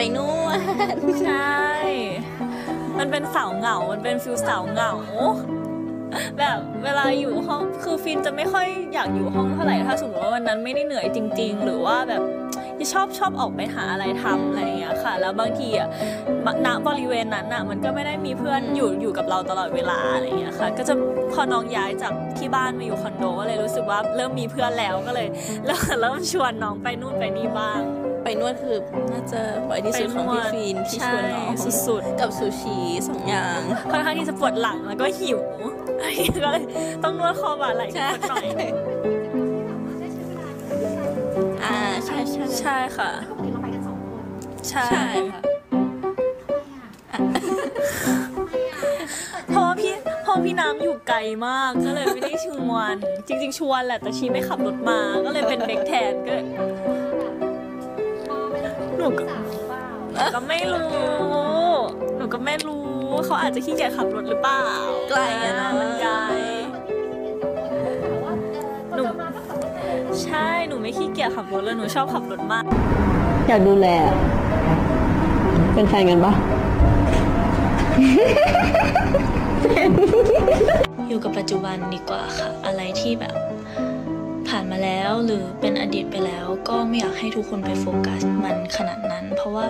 นวดใช่มันเป็นสาวเหงามันเป็นฟิลสาวเหงาแบบเวลาอยู่ห้องคือฟินจะไม่ค่อยอยากอยู่ห้องเท่าไหร่ถ้าสมมติว่าวันนั้นไม่ได้เหนื่อยจริงๆหรือว่าแบบชอบออกไปหาอะไรทำอะไรอย่างเงี้ยค่ะแล้วบางทีอ่ะณบริเวณนั้นอ่ะมันก็ไม่ได้มีเพื่อนอยู่กับเราตลอดเวลาอะไรอย่างเงี้ยค่ะก็จะพอน้องย้ายจากที่บ้านมาอยู่คอนโดก็เลยรู้สึกว่าเริ่มมีเพื่อนแล้วก็เลยเริ่มชวนน้องไปนู่นไปนี่บ้างไปนวดคือน่าจะบ่อยที่สุดของพี่ฟินที่ชวนน้องสุดๆกับซูชิ2 อย่างค่อนข้างที่จะปวดหลังแล้วก็หิวก็เลยต้องนวดคอบ่าไหล่นิดหน่อยใช่ค่ะใช่ค่ะเพราะพี่น้ำอยู่ไกลมากก็เลยไม่ได้ชวนจริงๆชวนแหละแต่ชีไม่ขับรถมาก็เลยเป็นเบคแทนก็หนูก็ไม่รู้เขาอาจจะขี้เกียจขับรถหรือเปล่าไกลอะนะมันไกลใช่หนูไม่ขี้เกียจขับรถเลยหนูชอบขับรถมากอยากดูแลเป็นแฟนกันปะอยู่กับปัจจุบันดีกว่าค่ะอะไรที่แบบผ่านมาแล้วหรือเป็นอดีตไปแล้วก็ไม่อยากให้ทุกคนไปโฟกัสมันขนาดนั้นเพราะว่า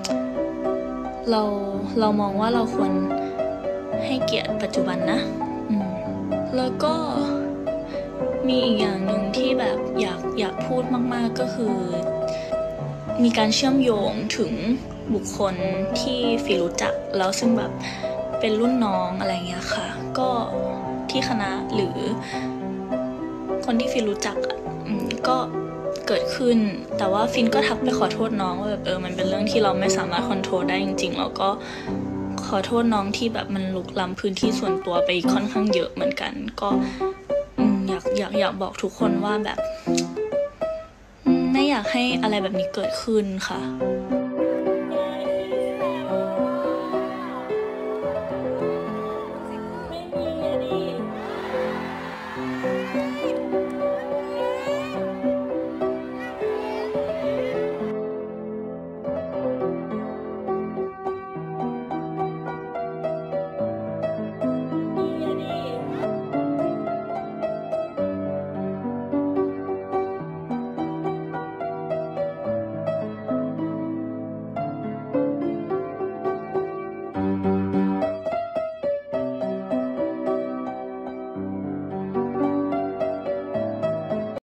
เรามองว่าเราควรให้เกียรติปัจจุบันนะแล้วก็มีอีกอย่างหนึ่งที่แบบอยากพูดมากๆก็คือมีการเชื่อมโยงถึงบุคคลที่ฟีรู้จักแล้วซึ่งแบบเป็นรุ่นน้องอะไรเงี้ยค่ะก็ที่คณะหรือคนที่ฟีรู้จักก็เกิดขึ้นแต่ว่าฟินก็ทักไปขอโทษน้องว่าแบบมันเป็นเรื่องที่เราไม่สามารถคอนโทรลได้จริงๆแล้วก็ขอโทษน้องที่แบบมันลุกล้ำพื้นที่ส่วนตัวไปค่อนข้างเยอะเหมือนกันก็อยากบอกทุกคนว่าแบบไม่อยากให้อะไรแบบนี้เกิดขึ้นค่ะ